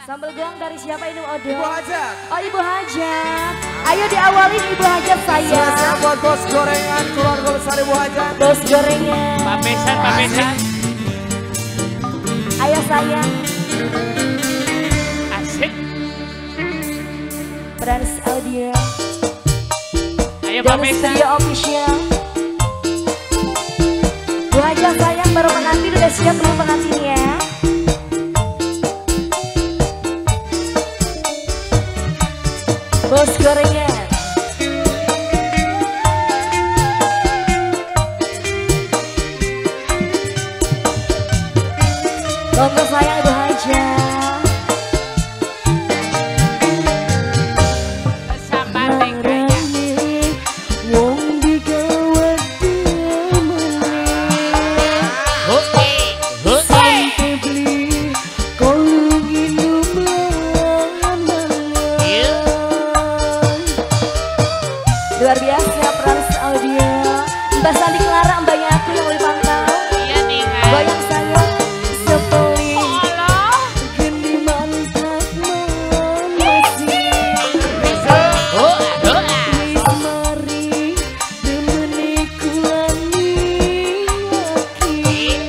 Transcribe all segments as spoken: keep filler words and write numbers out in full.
Sambal goang dari siapa ini Odo? Ibu Hajat. Oh Ibu Hajat. Ayo diawalin Ibu Hajat saya. Saya buat bos gorengan keluarga besar Ibu Hajat. Bos gorengan. Pamesan, pamesan. Ayo sayang. Asik. Trans Audio. Ayo Dan pamesan. Studio Official. Bu Hajat sayang baru pengantin udah siap belum pengantinnya? Bos gorengan. Monggo sayang Ibu Hajat. Sama tengkanya. Wong digawe temene. Oke, oke. Sampai beli kolong hidup lama-lama. Iya. Luar biasa Trans Audio. Mbak Sandi Clara, mbaknya aku yang lebih pantau. Iya nih kan. Goyang saya sepeli. Allah. Geni mantap masih. Doa, doa. Wis mari demene kulani aki.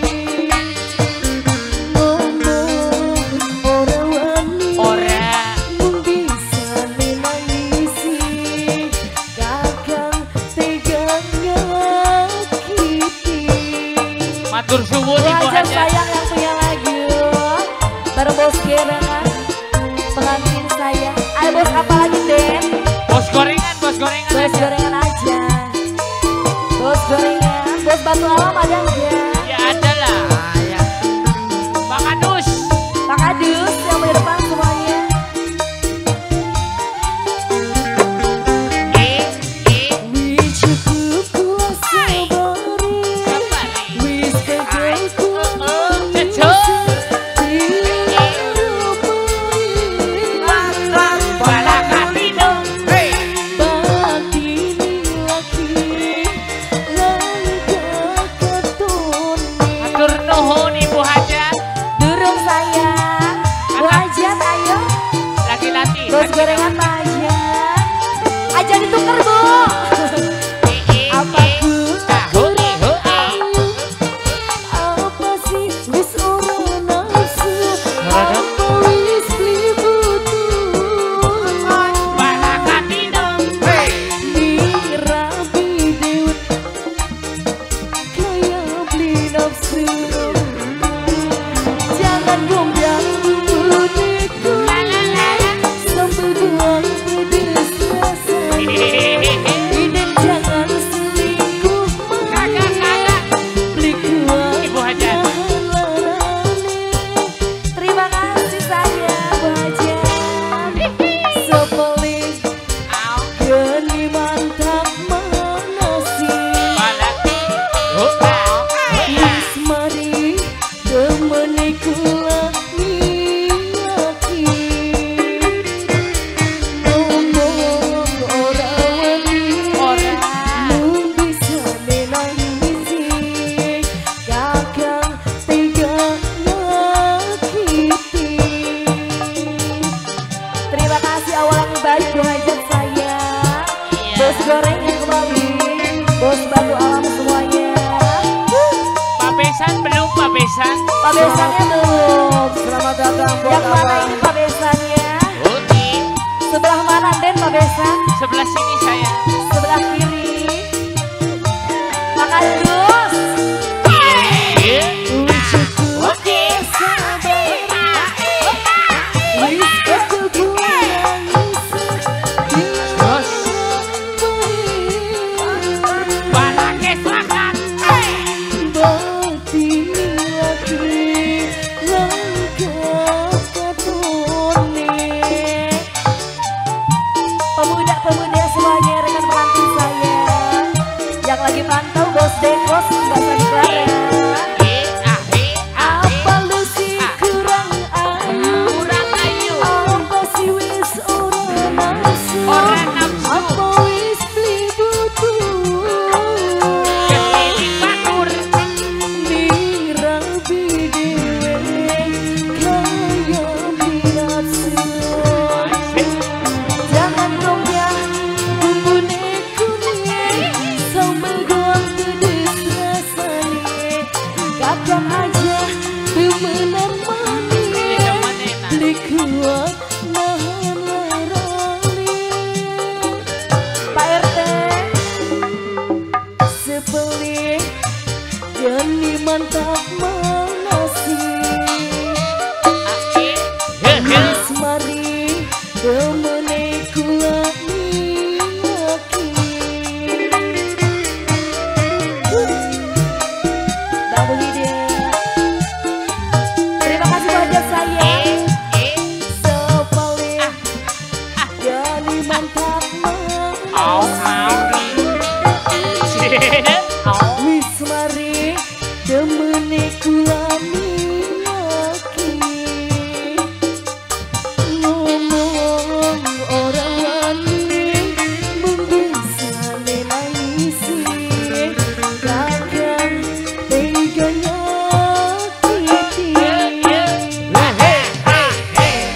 Ngomong ora wani. Ora. Mung bisa menangisi. Kakang tega nyakiti. Matur suwun Ibu Wajar Hajat. sayang yang punya lagu. Baru bos gerangan pengantin saya. Ayo bos apa lagi Den? Bos gorengan, bos gorengan Bos aja. gorengan aja. Bos gorengan. Bos batu alam ada enggak? Ya ada lah. Pak Kadus. Pak Kadus yang di depan semuanya. Eh, eh. Wis cukup kuasa bari. Sabari. Wis kegelku Cecok. Balakatino. Matur nuhun Ibu Hajat. Durung sayang. Bu Hajat ayo. Laki-laki. Bos gorengan Pak Hajat. Aja ditukar Bu. Eh, eh, Apa eh. Bu? Tahu, eh, oh, eh. Apa sih wis ora nafsu? Ora Apa wis beli butuh? Balakatino. Mira bidut kaya beli nafsu. Jangan gombang budiku. La, la, la, la. Sampai buang pedes rasa. Iden jangan selingkuh. Kagak, kagak. Beli kuat. Ibu Hajat. Terima kasih saya Bu Hajat. Sepelik Au. geni mantap manasi. Balaki. Oh, ah. Wis mari temene kula niati. Ngomong ora wani. Ora. Mung bisa menangisi. Kakang tega nyakiti. Terima kasih awal yang baik Bu Hajat saya. Iya. Bos gorengan kembali. Bos batu alam semuanya. Pak Besan belum Pak Besan. Pak Besannya belum. Selamat datang buat Yang mana abang. ini Pak Besannya? Oke. Sebelah mana Den Pak Besan? Sebelah sini saya. Sebelah kiri. Pak Kadus. Iya. Oke. Wis ketuku Bos. Balake selamat. Pemuda-pemuda semuanya rekan pengantin saya yang lagi pantau Bos Dekos Mbak Sandi Clara. Eh, ah, eh, ah, eh. Apa lu sih kurang ayu? Kurang ayu. Apa sih wis ora nafsu? Ora nafsu. Apa wis beli butuh? Kesini batur. Mira bidewe kaya bidat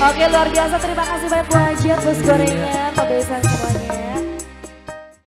Oke luar biasa, terima kasih banyak Bu Hajar, bos gorengan, Pak Besan semuanya.